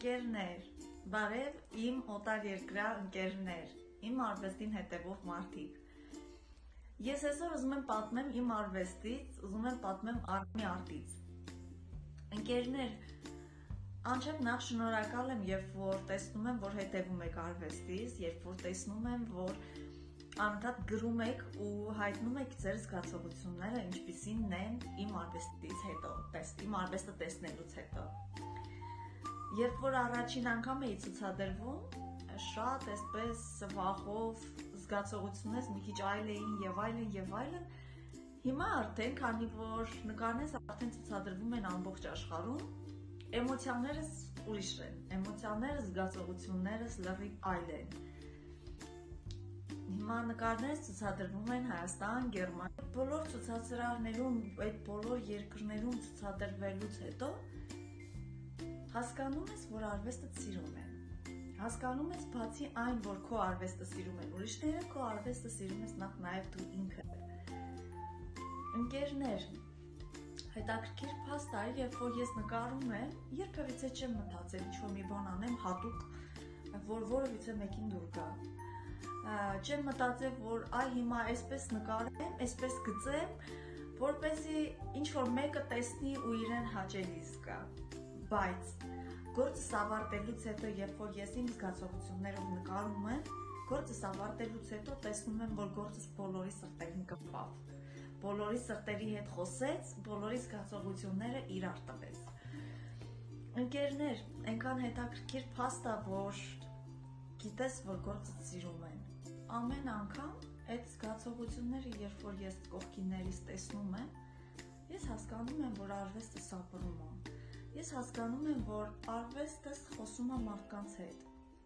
Ընկերներ, բարև իմ օտարերկրյա ընկերներ, իմ արվեստին հետևող մարդիկ։ Ես այսօր ուզում եմ պատմեմ իմ արվեստից, ուզում եմ պատմեմ Armi Art-ից։ Ընկերներ, անչափ նախ շնորհակալ եմ, երբ որ տեսնում եմ, որ հետևում եք արվեստից, երբ որ տեսնում եմ, որ անընդհատ գրում եք ու հայտնում եք ձեր զգացողությունները, ինչպիսին են իմ արվեստից հետո, իմ արվեստը տեսնելուց հետո։ Երբ որ առաջին անգամ էի ցուցադրվում, շատ այսպես վախով զգացողություններ մի քիչ այլ էին եւ այլն, հիմա արդեն, քանի որ նկարներս արդեն ցուցադրվում են ամբողջ աշխարհում, էմոցիաներս ուրիշ են, էմոցիաները, զգացողություններս լրիվ այլ են։ Հիմա նկարներս ցուցադրվում են Հայաստան, Գերմանիա, բոլոր ցուցասրահներում, այդ բոլոր երկրներում ցուցադրվելուց հետո հասկանում ես, որ արվեստը սիրում են։ Հասկանում ես, բացի այն, որ քո արվեստը սիրում են ուրիշները, քո արվեստը սիրում ես նաև դու ինքդ։ Ընկերներ, հետաքրքիր փաստ արի, երբ որ ես նկարում եմ, երբևիցե չեմ մտածել ինչ-որ մի բան անեմ հատուկ, որ որևիցե մեկին դուր գա։ Չեմ մտածել, որ այ հիմա այսպես նկարեմ, այսպես գծեմ, որպեսզի ինչ-որ մեկը տեսնի ու իրեն հաճելի զգա։ Բայց գործս ավարտելուց հետո, երբ որ ես իմ զգացողություններով նկարում եմ, գործս ավարտելուց հետո տեսնում եմ, որ գործս բոլորի սրտերին կպավ, բոլորի սրտերի հետ խոսեց, բոլորի զգացողությունները իրար տվեց։ Ընկերներ, այնքան հետաքրքիր փաստ է, որ գիտես, որ գործը սիրում են։ Ամեն անգամ այդ զգացողությունները, երբ որ ես կողքիներիս տեսնում եմ, ես հասկանում եմ, որ արվեստը սապրում է։ Ես հասկանում եմ, որ արվեստը խոսում է մարդկանց հետ։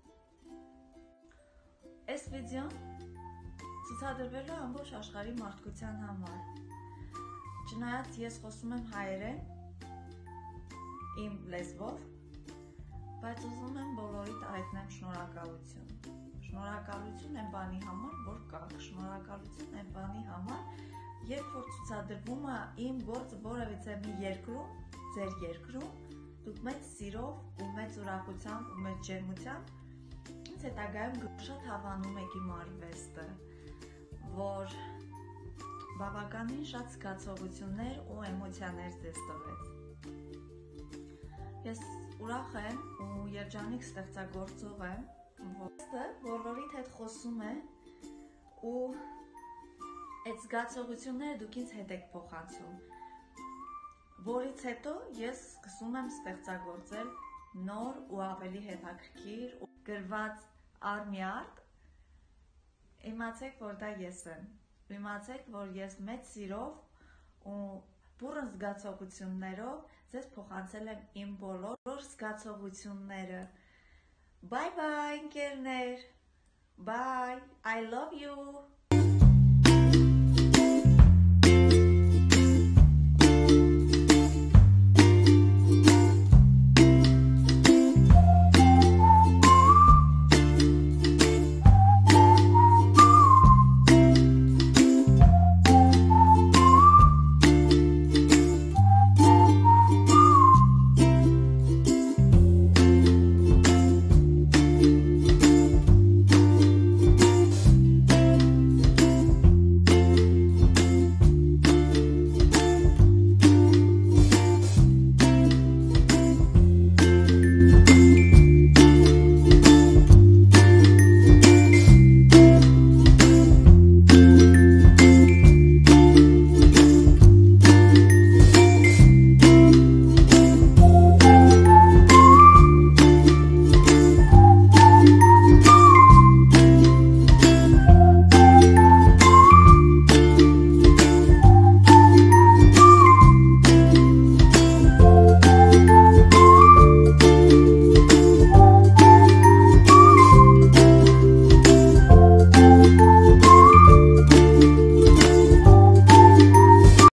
Այս վիդեոն ցուցադրվել է ամբողջ աշխարհի մարդկության համար։ Չնայած ես խոսում եմ հայերեն, իմ լեզվով, բայց ուզում եմ բոլորիդ հայտնեմ շնորհակալություն։ Շնորհակալություն այն բանի համար, որ կաք, շնորհակալություն այն բանի համար, երբ որ ցուցադրվում է իմ գործը որևիցե մի երկրում, ձեր երկրում, դուք մեծ սիրով ու մեծ ուրախությամբ ու մեծ ջերմությամբ ինձ հետագայում շատ հավանում եք իմ արվեստը, որ բավականին շատ զգացողություններ ու էմոցիաներ ձեզ տվեց։ Ես ուրախ եմ ու երջանիկ ստեղծագործող եմ, որ բոլորիդ հետ խոսում է ու այդ զգացողությունները դուք ինձ հետ եք փոխանցում, որից հետո ես սկսում եմ ստեղծագործել նոր ու ավելի հետաքրքիր ու գրված Armi Art, իմացեք, որ դա ես եմ, իմացեք, որ ես մեծ սիրով ու բուռն զգացողություններով ձեզ փոխանցել եմ իմ բոլոր զգացողությունները։ Bye bye ընկերներ, bye, I love you.